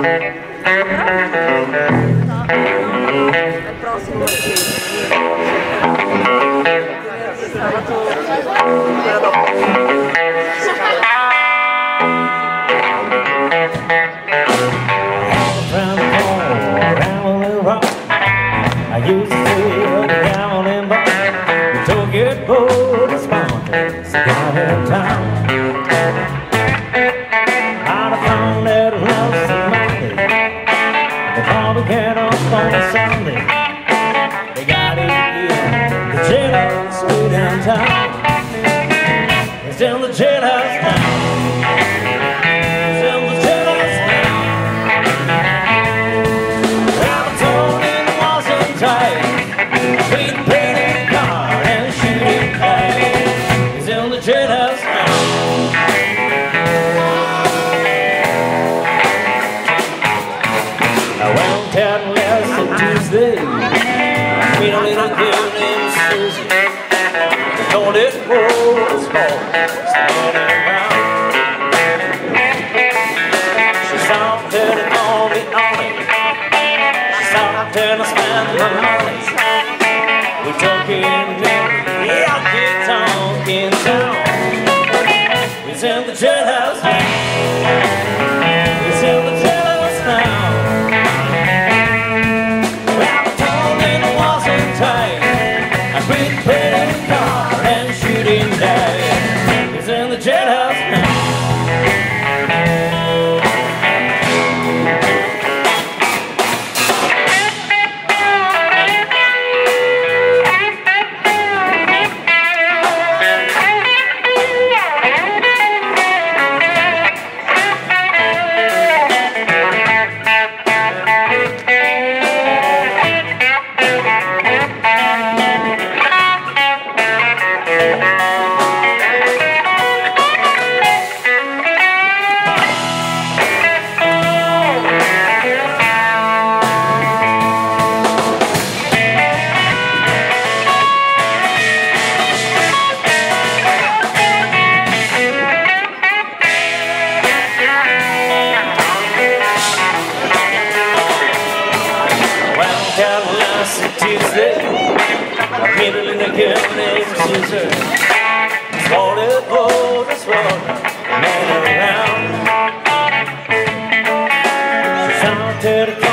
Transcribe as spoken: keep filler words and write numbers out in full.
I used to feel the gambling bar. We took it bold this morning, so got in town. I'd have found that love some Monday. The car began up on a Sunday. They got it in the jailhouse way downtown. It's in the jailhouse now. It's in the jailhouse now. Rabbitonin wasn't tight. Being paid in the car and shooting tight. It's in the jailhouse now. I went out last Tuesday. I met a little girl named Susie. They called it Rose Ball, standing around. She stopped and called me on it. She stopped and I spent my money. We talking, yeah, I get talking town. It's in the jailhouse now. It's in the jailhouse now. Rabbitonin wasn't tight. I quit playing the car and shooting dice. It's in the jailhouse now. Tuesday, I met a little girl named Susie. Started for this road, man around. She started